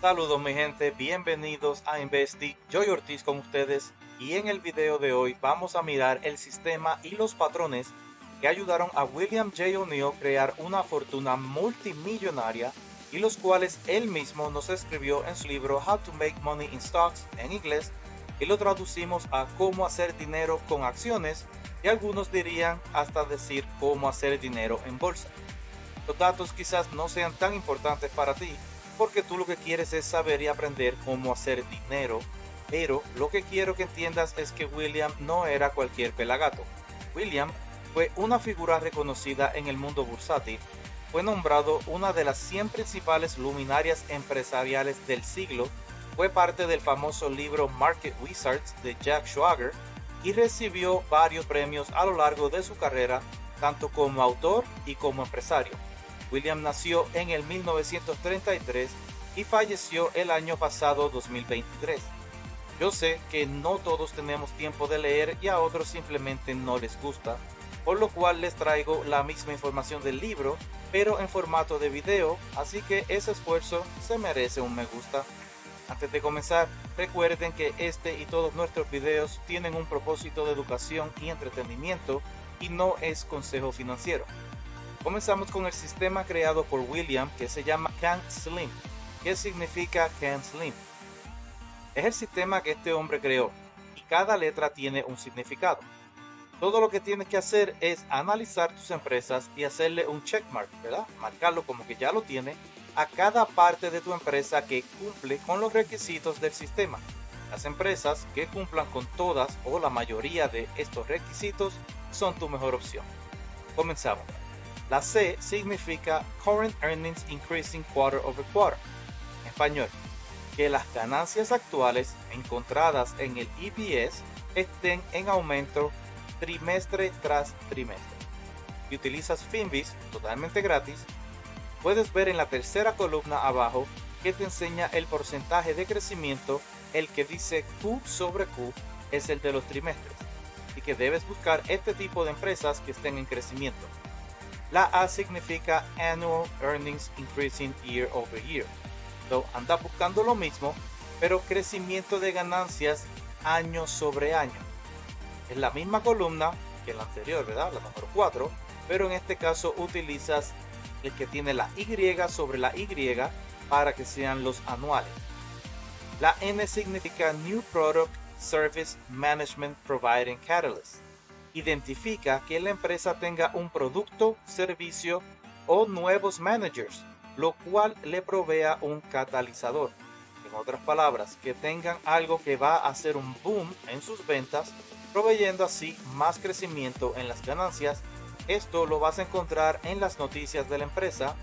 Saludos mi gente, bienvenidos a Investi, Joy Ortiz con ustedes y en el video de hoy vamos a mirar el sistema y los patrones que ayudaron a William J. O'Neill crear una fortuna multimillonaria y los cuales él mismo nos escribió en su libro How to Make Money in Stocks en inglés y lo traducimos a cómo hacer dinero con acciones y algunos dirían hasta decir cómo hacer dinero en bolsa. Los datos quizás no sean tan importantes para ti porque tú lo que quieres es saber y aprender cómo hacer dinero, pero lo que quiero que entiendas es que William no era cualquier pelagato. William fue una figura reconocida en el mundo bursátil, fue nombrado una de las 100 principales luminarias empresariales del siglo, fue parte del famoso libro Market Wizards de Jack Schwager y recibió varios premios a lo largo de su carrera, tanto como autor y como empresario. William nació en el 1933 y falleció el año pasado 2023. Yo sé que no todos tenemos tiempo de leer y a otros simplemente no les gusta, por lo cual les traigo la misma información del libro, pero en formato de video, así que ese esfuerzo se merece un me gusta. Antes de comenzar, recuerden que este y todos nuestros videos tienen un propósito de educación y entretenimiento y no es consejo financiero. Comenzamos con el sistema creado por William que se llama CAN-SLIM. ¿Qué significa CAN-SLIM? Es el sistema que este hombre creó y cada letra tiene un significado. Todo lo que tienes que hacer es analizar tus empresas y hacerle un checkmark, ¿verdad? Marcarlo como que ya lo tiene a cada parte de tu empresa que cumple con los requisitos del sistema. Las empresas que cumplan con todas o la mayoría de estos requisitos son tu mejor opción. Comenzamos. La C significa Current Earnings Increasing Quarter over Quarter. En español, que las ganancias actuales encontradas en el EPS estén en aumento trimestre tras trimestre. Si utilizas Finviz totalmente gratis, puedes ver en la tercera columna abajo que te enseña el porcentaje de crecimiento, el que dice Q sobre Q es el de los trimestres, y que debes buscar este tipo de empresas que estén en crecimiento. La A significa Annual Earnings Increasing Year over Year. So, anda buscando lo mismo, pero crecimiento de ganancias año sobre año. Es la misma columna que la anterior, ¿verdad? La número 4, pero en este caso utilizas el que tiene la Y sobre la Y para que sean los anuales. La N significa New Product Service Management Providing Catalyst. Identifica que la empresa tenga un producto, servicio o nuevos managers, lo cual le provea un catalizador. En otras palabras, que tengan algo que va a hacer un boom en sus ventas, proveyendo así más crecimiento en las ganancias. Esto lo vas a encontrar en las noticias de la empresa.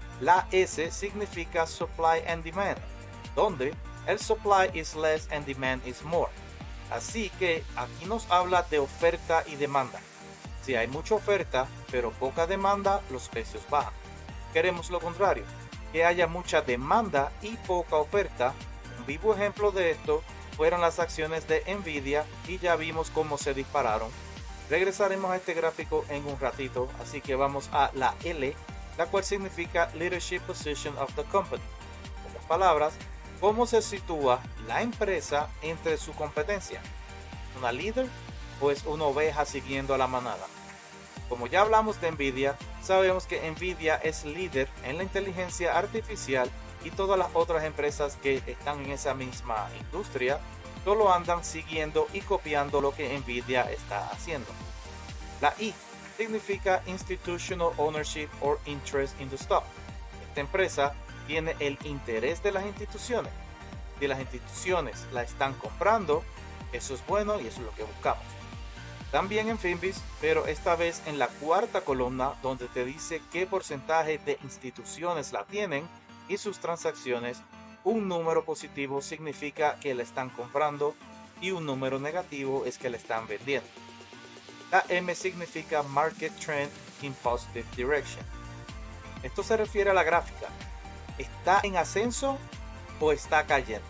La S significa Supply and Demand, donde el supply is less and demand is more. Así que aquí nos habla de oferta y demanda. Si hay mucha oferta pero poca demanda, los precios bajan. Queremos lo contrario, que haya mucha demanda y poca oferta. Un vivo ejemplo de esto fueron las acciones de Nvidia y ya vimos cómo se dispararon. Regresaremos a este gráfico en un ratito, así que vamos a la L, la cual significa Leadership Position of the Company. En otras palabras, ¿cómo se sitúa la empresa entre su competencia? ¿Una líder o es una oveja siguiendo a la manada? Como ya hablamos de Nvidia, sabemos que Nvidia es líder en la inteligencia artificial y todas las otras empresas que están en esa misma industria solo andan siguiendo y copiando lo que Nvidia está haciendo. La I significa Institutional Ownership or Interest in the Stock. Esta empresa tiene el interés de las instituciones. Si las instituciones la están comprando, eso es bueno y eso es lo que buscamos. También en Finviz, pero esta vez en la cuarta columna donde te dice qué porcentaje de instituciones la tienen y sus transacciones. Un número positivo significa que la están comprando y un número negativo es que la están vendiendo. La M significa Market Trend in Positive Direction. Esto se refiere a la gráfica. ¿Está en ascenso o está cayendo?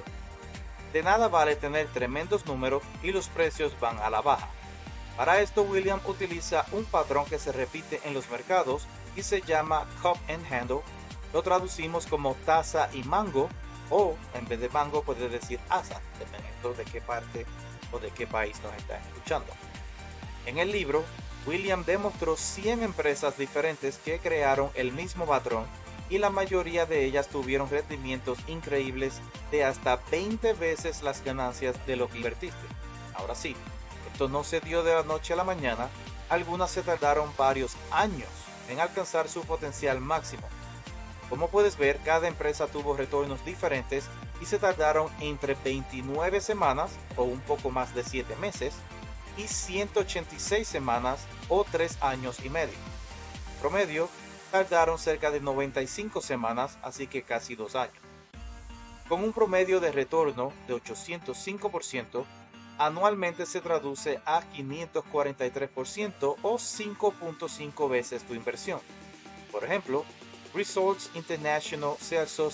De nada vale tener tremendos números y los precios van a la baja. Para esto William utiliza un patrón que se repite en los mercados y se llama Cup and Handle. Lo traducimos como taza y mango o en vez de mango puedes decir asa, dependiendo de qué parte o de qué país nos están escuchando. En el libro, William demostró 100 empresas diferentes que crearon el mismo patrón y la mayoría de ellas tuvieron rendimientos increíbles de hasta 20 veces las ganancias de lo que invertiste. Ahora sí, esto no se dio de la noche a la mañana, algunas se tardaron varios años en alcanzar su potencial máximo. Como puedes ver, cada empresa tuvo retornos diferentes y se tardaron entre 29 semanas o un poco más de 7 meses y 186 semanas o 3 años y medio. Promedio, tardaron cerca de 95 semanas, así que casi 2 años. Con un promedio de retorno de 805%, anualmente se traduce a 543% o 5.5 veces tu inversión. Por ejemplo, Results International se alzó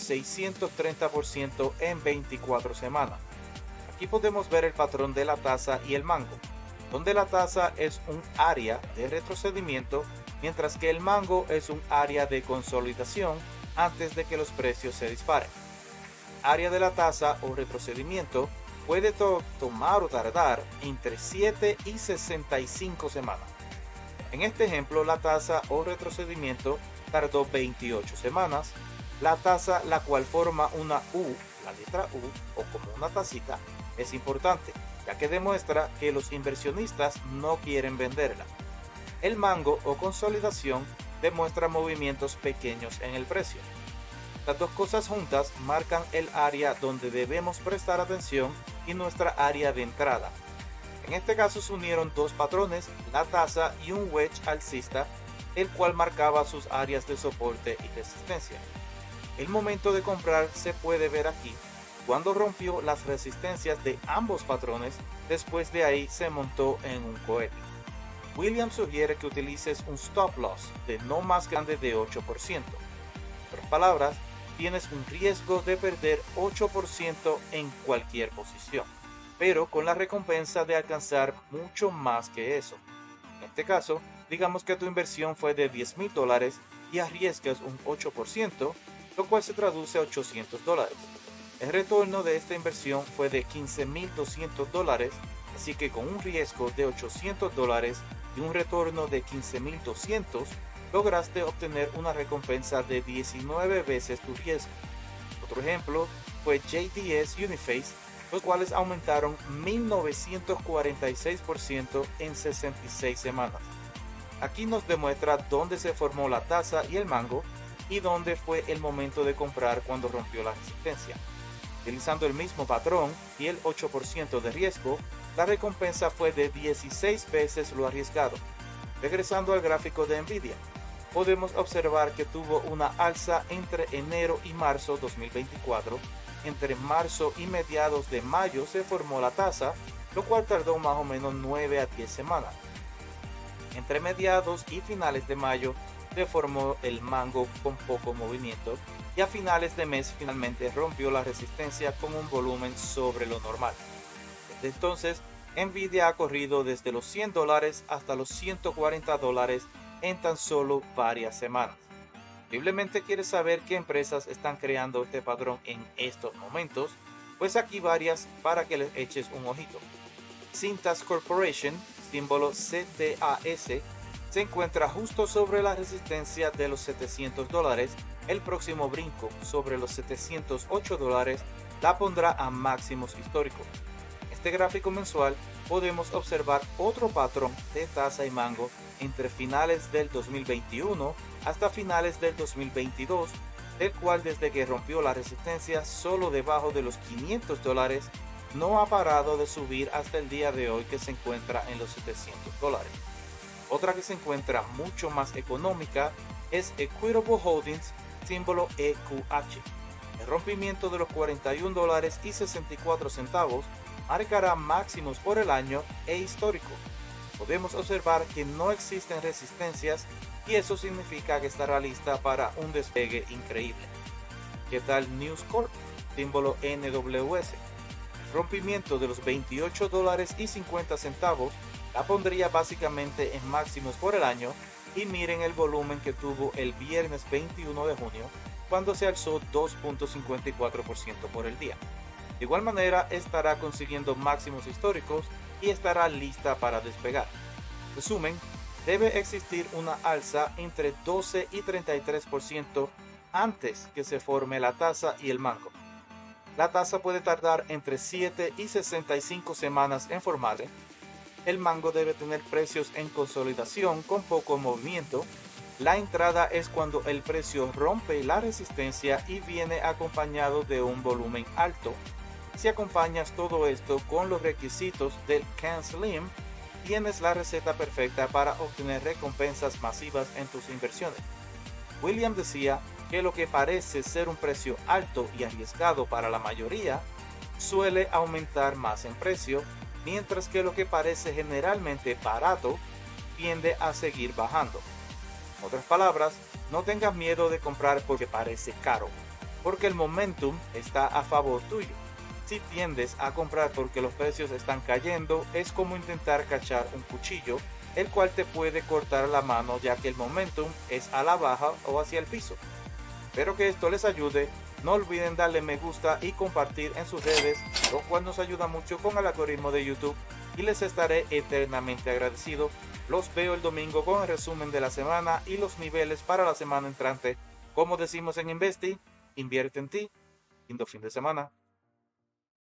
630% en 24 semanas. Aquí podemos ver el patrón de la tasa y el mango, donde la tasa es un área de retrocedimiento, mientras que el mango es un área de consolidación antes de que los precios se disparen. Área de la tasa o retrocedimiento puede tomar o tardar entre 7 y 65 semanas. En este ejemplo, la tasa o retrocedimiento tardó 28 semanas. La tasa, la cual forma una U, la letra U, o como una tacita, es importante, ya que demuestra que los inversionistas no quieren venderla. El mango o consolidación demuestra movimientos pequeños en el precio. Las dos cosas juntas marcan el área donde debemos prestar atención y nuestra área de entrada. En este caso se unieron dos patrones, la tasa y un wedge alcista, el cual marcaba sus áreas de soporte y resistencia. El momento de comprar se puede ver aquí, cuando rompió las resistencias de ambos patrones. Después de ahí se montó en un cohete. William sugiere que utilices un stop loss de no más grande de 8%. En otras palabras, tienes un riesgo de perder 8% en cualquier posición, pero con la recompensa de alcanzar mucho más que eso. En este caso, digamos que tu inversión fue de $10,000 y arriesgas un 8%, lo cual se traduce a $800. El retorno de esta inversión fue de $15,200, así que con un riesgo de $800 y un retorno de 15,200, lograste obtener una recompensa de 19 veces tu riesgo. Otro ejemplo fue JDS Uniphase, los cuales aumentaron 1946% en 66 semanas. Aquí nos demuestra dónde se formó la tasa y el mango y dónde fue el momento de comprar cuando rompió la resistencia. Utilizando el mismo patrón y el 8% de riesgo, la recompensa fue de 16 veces lo arriesgado. Regresando al gráfico de Nvidia, podemos observar que tuvo una alza entre enero y marzo 2024. Entre marzo y mediados de mayo se formó la tasa, lo cual tardó más o menos 9 a 10 semanas. Entre mediados y finales de mayo se formó el mango con poco movimiento y a finales de mes finalmente rompió la resistencia con un volumen sobre lo normal. Desde entonces, Nvidia ha corrido desde los $100 hasta los $140 en tan solo varias semanas. Posiblemente quieres saber qué empresas están creando este patrón en estos momentos, pues aquí varias para que les eches un ojito. Cintas Corporation, símbolo CTAS, se encuentra justo sobre la resistencia de los $700. El próximo brinco sobre los $708 la pondrá a máximos históricos. En este gráfico mensual podemos observar otro patrón de tasa y mango entre finales del 2021 hasta finales del 2022, el cual desde que rompió la resistencia solo debajo de los $500 no ha parado de subir hasta el día de hoy, que se encuentra en los $700. Otra que se encuentra mucho más económica es Equitable Holdings, símbolo EQH. El rompimiento de los $41.64 marcará máximos por el año e histórico. Podemos observar que no existen resistencias y eso significa que estará lista para un despegue increíble. ¿Qué tal News Corp? Símbolo NWS. El rompimiento de los $28.50 la pondría básicamente en máximos por el año, y miren el volumen que tuvo el viernes 21 de junio cuando se alzó 2.54% por el día. De igual manera, estará consiguiendo máximos históricos y estará lista para despegar. Resumen, debe existir una alza entre 12 y 33% antes que se forme la taza y el mango. La taza puede tardar entre 7 y 65 semanas en formarse. El mango debe tener precios en consolidación con poco movimiento. La entrada es cuando el precio rompe la resistencia y viene acompañado de un volumen alto. Si acompañas todo esto con los requisitos del Can Slim, tienes la receta perfecta para obtener recompensas masivas en tus inversiones. William decía que lo que parece ser un precio alto y arriesgado para la mayoría, suele aumentar más en precio, mientras que lo que parece generalmente barato tiende a seguir bajando. En otras palabras, no tengas miedo de comprar porque parece caro, porque el momentum está a favor tuyo. Si tiendes a comprar porque los precios están cayendo, es como intentar cachar un cuchillo, el cual te puede cortar la mano ya que el momentum es a la baja o hacia el piso. Espero que esto les ayude. No olviden darle me gusta y compartir en sus redes, lo cual nos ayuda mucho con el algoritmo de YouTube y les estaré eternamente agradecido. Los veo el domingo con el resumen de la semana y los niveles para la semana entrante. Como decimos en Investi, invierte en ti. Lindo fin de semana.